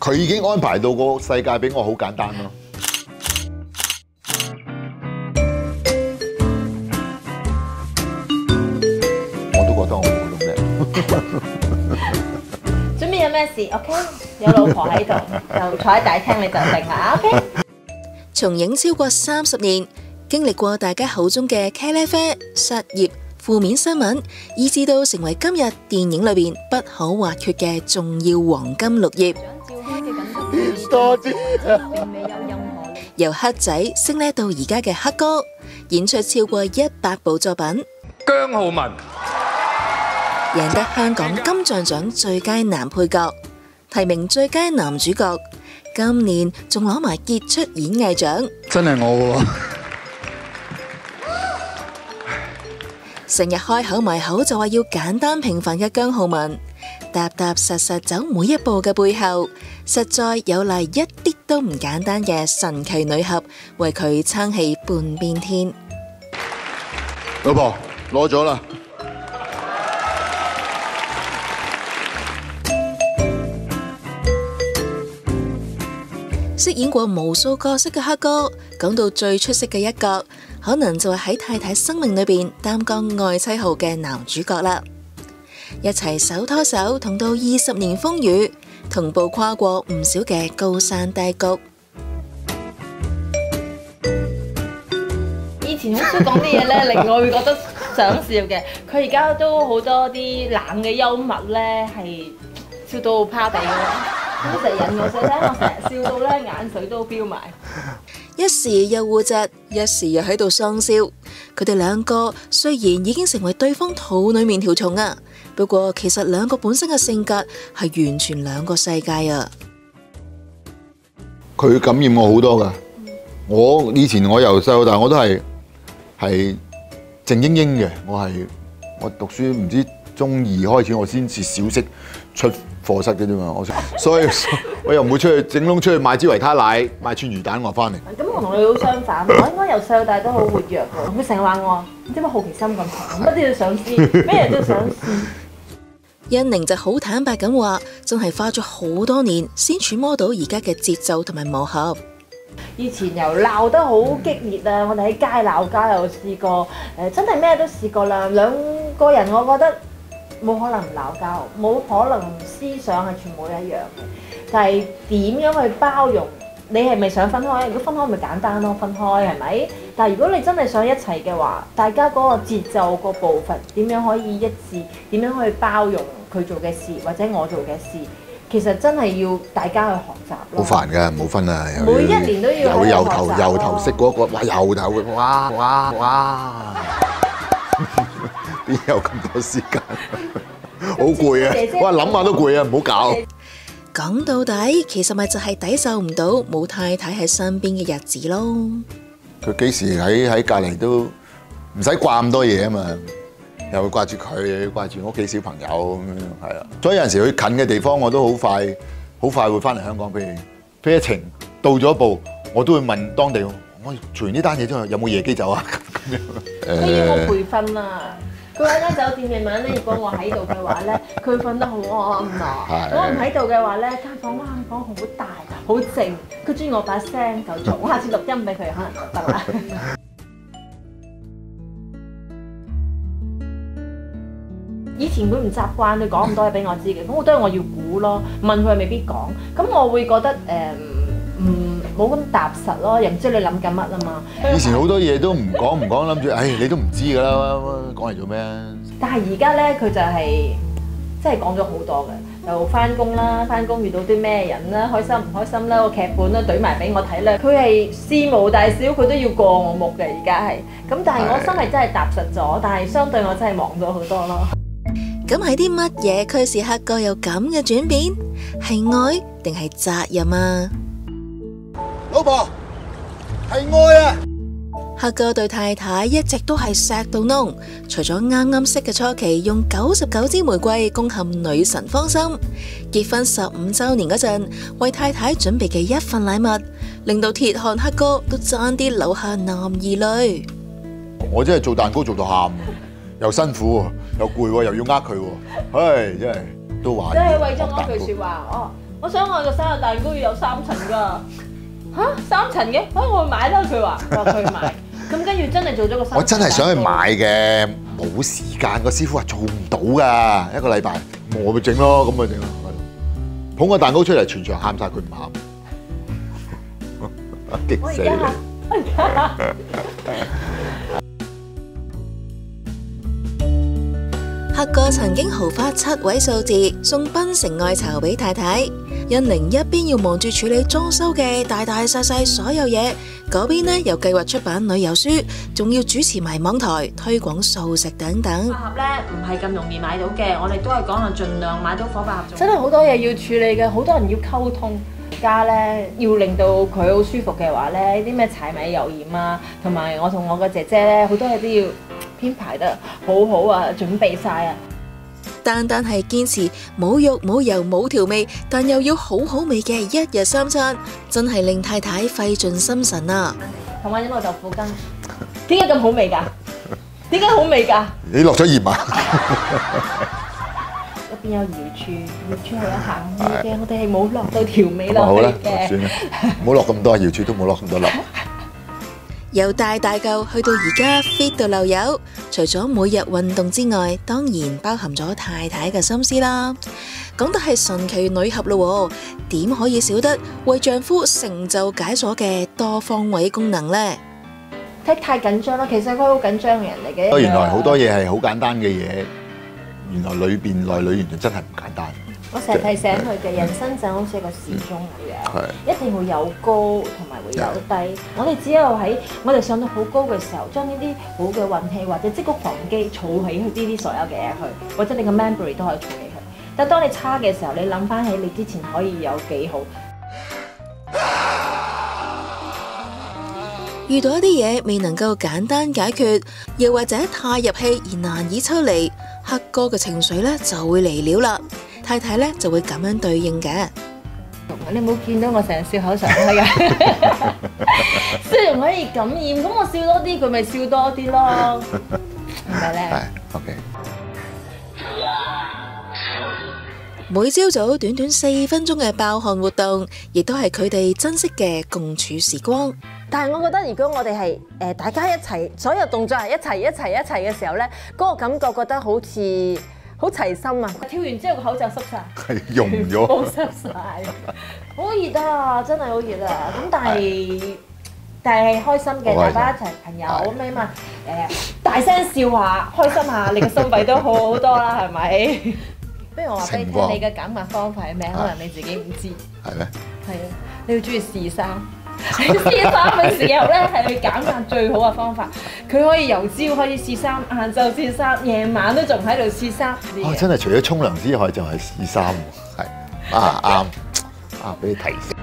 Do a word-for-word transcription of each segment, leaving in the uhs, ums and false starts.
佢已經安排到個世界俾我好簡單咯。我都覺得我冇咁叻。 準備有咩事 ？OK， 有老婆喺度，就坐喺大廳你就定啦。OK。 從影超過三十年，經歷過大家口中嘅茄喱啡、失業、負面新聞，以至到成為今日電影裏邊不可或缺嘅重要黃金綠葉。 多謝。 由黑仔升呢到而家嘅黑哥，演出超過一百部作品。 姜浩文贏得香港金像獎最佳男配角，提名最佳男主角，今年仲攞埋傑出演藝獎。 真係我喎！ 成日開口埋口就話要簡單平凡嘅姜浩文，踏踏實實走每一步嘅背後，實在有賴一啲都唔簡單嘅神奇女俠為佢撐起半邊天。 老婆攞咗啦。 飾演過無數角色嘅黑哥，講到最出色嘅一角，可能就係喺太太生命裏邊擔綱愛妻號嘅男主角啦。一齊手拖手同到二十年風雨，同步跨過唔少嘅高山低谷。 以前好少講啲嘢咧，令我會覺得想笑嘅。佢而家都好多啲冷嘅幽默咧，係笑到趴地嘅。咁成日引我笑咧，我成日笑到咧眼水都飆埋。 一時又護窒，一時又喺度喪笑。佢哋兩個雖然已經成為對方肚裏面條蟲啊，不過其實兩個本身嘅性格係完全兩個世界啊。 佢感染我好多㗎。我以前我由細到大我都係係靜英英嘅，我係我讀書唔知中二開始我先至小息出課室嘅啫嘛，我所以我又唔會出去整窿出去買支維他奶買串魚蛋我翻嚟。 咁我同你好相反，我應該由細到大都好活躍嘅。佢成日話我唔知點解好奇心咁強，乜都要想知，咩嘢都想試。 欣寧就好坦白咁話，真係花咗好多年先揣摩到而家嘅節奏同埋磨合。 以前又鬧得好激烈啊！我哋喺街鬧交又試過，誒真係咩都試過啦。兩個人我覺得冇可能唔鬧交，冇可能思想係全部一樣嘅。但係點樣去包容？你係咪想分開？如果分開咪簡單咯，分開係咪？但係如果你真係想一齊嘅話，大家嗰個節奏個步伐點樣可以一致？點樣去包容佢做嘅事或者我做嘅事？其實真係要大家去學習咯。 好煩㗎，冇分啊！ 每一年都要由由頭由頭識嗰個，哇由頭哇哇哇，邊有咁多時間？好攰啊！哇諗下都攰啊，唔好搞。 講到底，其實咪就係抵受唔到冇太太喺身邊嘅日子咯。 佢幾時喺喺隔離都唔使掛咁多嘢啊嘛。又會掛住佢，又要掛住屋企小朋友咁樣，係啊。所以有陣時去近嘅地方，我都好快，好快會翻嚟香港。譬如飛一程到咗一步，我都會問當地，我做完呢單嘢之後有冇夜機走啊？咁樣。 佢要我培訓啊！佢喺間酒店夜晚咧，如果我喺度嘅話咧，佢瞓得好安啊。如果我唔喺度嘅話咧，間房間房好大，好靜。佢中意我把聲夠重，我下次錄音俾佢可能就得啦。以前佢唔習慣，你講咁多嘢俾我知嘅，咁好多嘢我要估咯，問佢未必講，咁我會覺得誒唔冇咁踏實咯，又唔知你諗緊乜啊嘛。 以前好多嘢都唔講唔講，諗住誒你都唔知㗎啦，講嚟做咩啊？ 但係而家咧，佢就係真係講咗好多嘅，又翻工啦，翻工遇到啲咩人啦，開心唔開心啦，個劇本啦懟埋俾我睇啦，佢係事無大小佢都要過我目嘅，而家係，咁但係我心係真係踏實咗，但係相對我真係忙咗好多咯。 咁係啲乜嘢驅使黑哥有咁嘅轉變？係愛定係責任啊？ 老婆，係愛啊！ 黑哥對太太一直都係錫到燶，除咗啱啱識嘅初期用九十九支玫瑰攻陷女神芳心，結婚十五週年嗰陣為太太準備嘅一份禮物，令到鐵漢黑哥都爭啲流下男兒淚。 我真係做蛋糕做到喊，又辛苦又攰，又要呃佢，唉，真係都話。 即係為咗嗰句説話，哦， 我想我個生日蛋糕要有三層㗎。嚇三層嘅？啊我去買啦，佢話，話佢去買。咁跟住真係做咗個三層。 我真係想去買嘅，冇時間，個師傅話做唔到㗎，一個禮拜，我咪整咯，咁咪整咯。捧個蛋糕出嚟，全場喊晒，佢唔喊，激死你！ 黑哥曾經豪花七位數字送檳城愛巢俾太太，印寧一邊要忙住處理裝修嘅大大細細所有嘢，嗰邊呢又計劃出版旅遊書，仲要主持埋網台推廣素食等等。 百合咧唔係咁容易買到嘅，我哋都係講下盡量買到火百合。真係好多嘢要處理嘅，好多人要溝通。而家咧要令到佢好舒服嘅話咧，啲咩柴米油鹽啊，同埋我同我個姐姐咧，好多嘢都要編排得好好啊，準備晒啊！ 單單係堅持冇肉冇油冇調味，但又要好好味嘅一日三餐，真係令太太費盡心神啊！ 同埋啲老豆腐羹，點解咁好味㗎？點解好味㗎？ 你落咗鹽啊？ 入邊有瑤柱，瑤柱係有鹹味嘅，我哋係冇落到調味落去嘅。 算啦，唔好落咁多，瑤柱都冇落咁多粒。 由大大嚿去到而家 fit 到漏油，除咗每日運動之外，當然包含咗太太嘅心思啦。講得係神奇女俠咯，點可以少得為丈夫成就解鎖嘅多方位功能呢？ 睇太緊張啦，其實佢好緊張嘅人嚟嘅。 原來好多嘢係好簡單嘅嘢，原來裏邊內裏原來真係唔簡單。 我成日提醒佢嘅人生就好似一個時鐘咁樣，一定會有高同埋會有低。我哋只有喺我哋上到好高嘅時候，將呢啲好嘅運氣或者積谷防饑儲起佢呢啲所有嘅嘢去，或者你個 memory 都可以儲起佢。但係當你差嘅時候，你諗翻起你之前可以有幾好。 遇到一啲嘢未能夠簡單解決，又或者太入戲而難以抽離，黑哥嘅情緒咧就會嚟了啦。太太咧就會咁樣對應嘅。 你冇見到我成日笑口常開嘅，笑容可以感染，咁我笑多啲，佢咪笑多啲咯，係咪咧？ 係 ，OK。 每朝早短短四分鐘嘅爆汗活動，亦都係佢哋珍惜嘅共處時光。 但係我覺得，如果我哋係誒大家一齊，所有動作係一齊一齊一齊嘅時候咧，嗰、嗰個感覺覺得好似好齊心啊！跳完之後個口罩濕晒， 係溶咗， 好濕晒，好熱啊！真係好熱啊！咁但係但係開心嘅，大家一齊朋友咁你嘛誒大聲笑下，開心下，你嘅心肺都好好多啦，係咪？不如我話俾你聽，你嘅減壓方法係咩？可能你自己唔知。 係咩？ 係啊，你要中意試衫。你試衫嘅時候咧，係去減壓最好嘅方法。佢可以由朝開始試衫，晏晝試衫，夜晚都仲喺度試衫。 哦，真係除咗沖涼之外，就係試衫喎。係啊，啱啊，俾你提醒。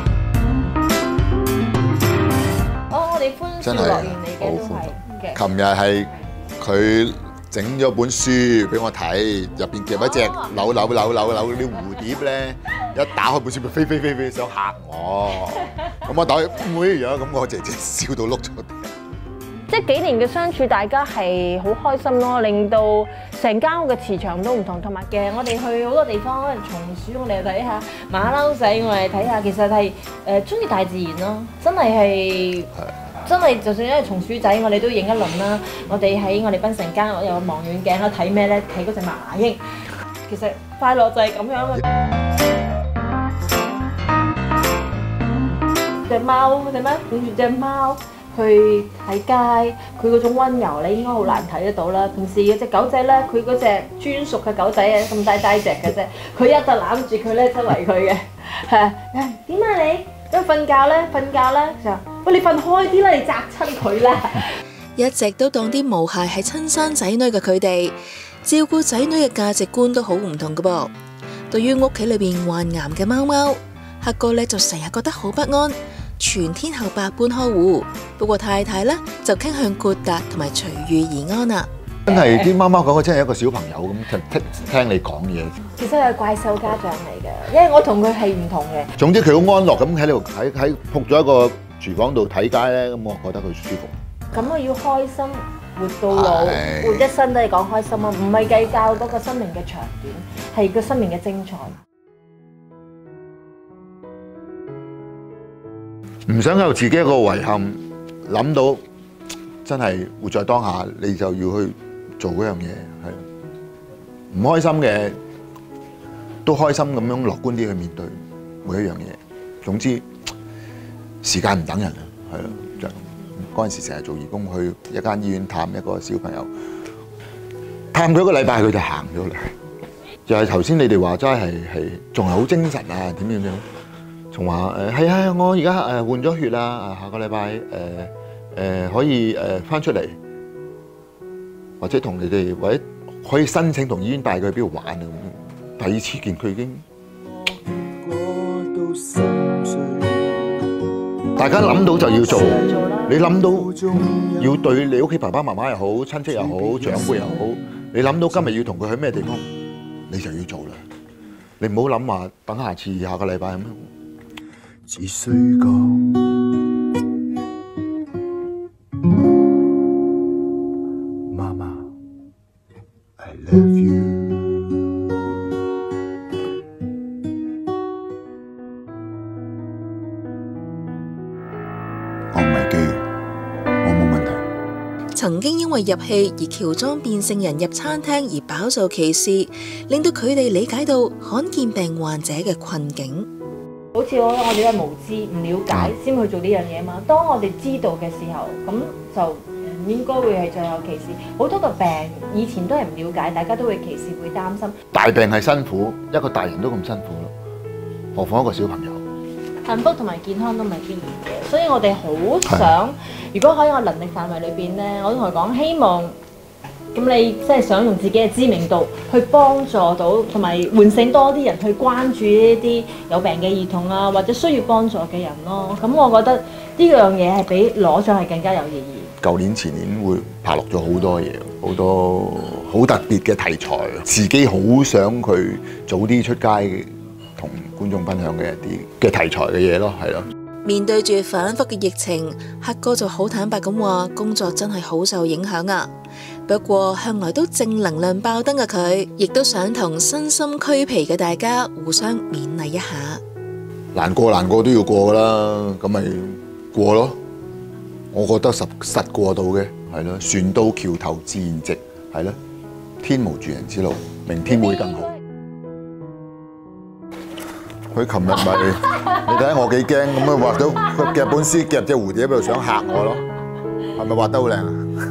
哦，我哋歡笑樂園嚟嘅都係嘅。 琴日係佢整咗本書俾我睇，入邊夾一隻扭扭扭扭扭啲蝴蝶咧，一打開本書咪飛飛飛飛，想嚇我。咁我打開妹樣，咁我姐姐笑到碌咗地。 即係幾年嘅相處，大家係好開心咯，令到成間屋嘅磁場都唔同。同埋嘅，我哋去好多地方，可能松鼠我哋又睇下，馬騮仔我哋睇下，其實係誒中意大自然咯，真係係。真係，就算因為松鼠仔，我哋都影一輪啦。我哋喺我哋檳城間，我有望遠鏡啦，睇咩咧？睇嗰隻麻鷹。其實快樂就係咁樣嘅。隻貓，隻貓管住隻貓去睇街，佢嗰種溫柔你應該好難睇得到啦。平時嗰隻狗仔咧，佢嗰隻專屬嘅狗仔啊，咁低低隻嘅啫，佢一就攬住佢咧，出嚟佢嘅。係點啊你？咁瞓覺咧，瞓覺咧就喂你瞓開啲啦，你砸親佢啦！ 一直都當啲毛孩係親生仔女嘅佢哋，照顧仔女嘅價值觀都好唔同㗎噃。對於屋企裏邊患癌嘅貓貓，黑哥咧就成日覺得好不安，全天候百般呵護。不過太太咧就傾向豁達同埋隨遇而安啦。 真係啲貓貓狗狗真係一個小朋友咁聽聽聽你講嘢。 其實係怪獸家長嚟嘅，因為我同佢係唔同嘅。 總之佢好安樂咁喺度喺喺仆咗一個廚房度睇街咧，咁我覺得佢舒服。 咁我要開心活到老，活一生都係講開心啊，唔係計較嗰個生命嘅長短，係個生命嘅精彩。 唔想有自己一個遺憾，諗到真係活在當下，你就要去做嗰樣嘢，係唔開心嘅都開心咁樣樂觀啲去面對每一樣嘢。總之時間唔等人啊，係咯，就係咁。嗰陣時成日做義工，去一間醫院探一個小朋友，探佢一個禮拜，佢就行咗啦。就係頭先你哋話齋係係仲係好精神啊，點點點，仲話誒係啊，我而家誒換咗血啦，下個禮拜誒誒可以誒翻出嚟，或者同你哋或者可以申請同醫院帶佢去邊度玩啊咁。第二次見佢已經，大家諗到就要做，你諗到要對你屋企爸爸媽媽又好，親戚又好，長輩又好，你諗到今日要同佢去咩地方，你就要做啦。你唔好諗話等下次下個禮拜咁樣。只需講媽媽 I love you。我唔係基，我冇問題。 曾經因為入戲而喬裝變性人入餐廳而飽受歧視，令到佢哋理解到罕見病患者嘅困境。 好似我我哋都係無知唔了解先去做呢樣嘢嘛。當我哋知道嘅時候，咁就唔應該會係再有歧視。好多個病以前都係唔了解，大家都會歧視，會擔心。 大病係辛苦，一個大人都咁辛苦咯，何況一個小朋友。 幸福同埋健康都唔係必然嘅，所以我哋好想，如果喺我能力範圍裏邊咧，我都同佢講，希望咁你即係想用自己嘅知名度去幫助到，同埋喚醒多啲人去關注呢啲有病嘅兒童啊，或者需要幫助嘅人咯。咁我覺得呢樣嘢係比攞獎係更加有意義。 舊年前年會拍落咗好多嘢，好多好特別嘅題材，自己好想佢早啲出街同觀眾分享嘅一啲嘅題材嘅嘢咯，係咯。 面對住反覆嘅疫情，黑哥就好坦白咁話，工作真係好受影響啊。不過向來都正能量爆燈嘅佢，亦都想同身心俱疲嘅大家互相勉勵一下。 難過難過都要過㗎啦，咁咪過咯。我覺得實實過到嘅，係咯。船到橋頭自然直，係咯。天無絕人之路，明天會更好。佢琴日咪，你睇下我幾驚咁啊！畫到個劇本師夾隻蝴蝶喺度想嚇我咯，係咪畫得好靚啊？